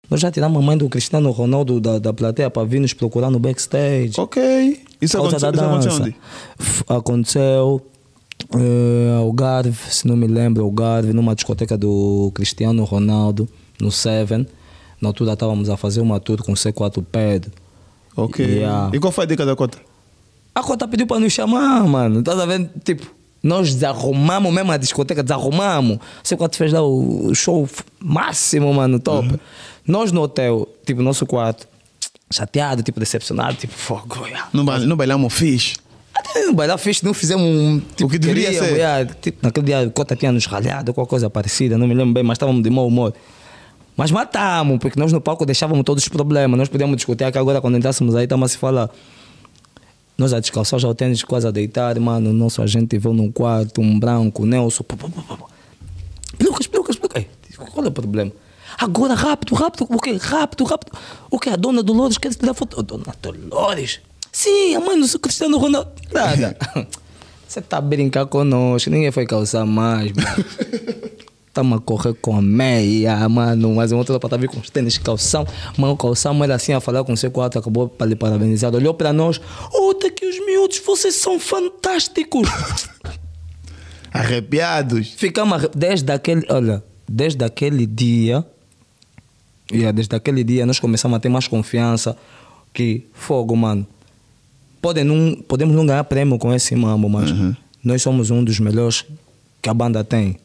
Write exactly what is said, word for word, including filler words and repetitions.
Nós já tiramos a mãe do Cristiano Ronaldo da, da plateia para vir nos procurar no backstage. Ok. Isso aconteceu, isso aconteceu onde? F- Aconteceu uh, Algarve, se não me lembro, Algarve, numa discoteca do Cristiano Ronaldo, no Seven. Na altura estávamos a fazer uma tour com o C quatro Pedro. Ok. Yeah. E qual foi a dica da Cota? A Cota pediu para nos chamar, mano. Estás a ver? Tipo, nós desarrumamos mesmo a discoteca, desarrumamos. C quatro fez lá o show máximo, mano, top. Uhum. Nós no hotel, tipo, nosso quarto, chateado, tipo, decepcionado, tipo, fogo. Yeah. Não, ba não bailamos fixe. Até no bailar fixe, não fizemos um. Tipo, o que deveria ser. Yeah, tipo, naquele dia a Cota tinha nos ralhado, qualquer coisa parecida, não me lembro bem, mas estávamos de mau humor. Mas matamos, porque nós no palco deixávamos todos os problemas. Nós podíamos discutir que agora, quando entrássemos aí, estamos a se falar. Nós a descalçar já o tênis quase a deitar, mano. Nosso agente veio num quarto, um branco, Nelson. Pelucas, pelucas, pelucas. Qual é o problema? Agora, rápido, rápido, o quê? Rápido, rápido. O quê? A dona Dolores quer tirar foto. Dona Dolores? Sim, a mãe do Cristiano Ronaldo. Nada. Você tá a brincar conosco, ninguém foi calçar mais, mano. Estamos a correr com a meia, mano. Mas um outro para estar vir com os tênis calção. Mano, o calção era assim a falar com o C quatro, acabou para lhe parabenizar. Olhou para nós. Oh, tá aqui os miúdos, vocês são fantásticos. Arrepiados. Ficamos desde aquele, olha, desde aquele dia. Yeah, desde aquele dia nós começamos a ter mais confiança. Que fogo, mano. Pode não, podemos não ganhar prêmio com esse mambo, mas uhum. nós somos um dos melhores que a banda tem.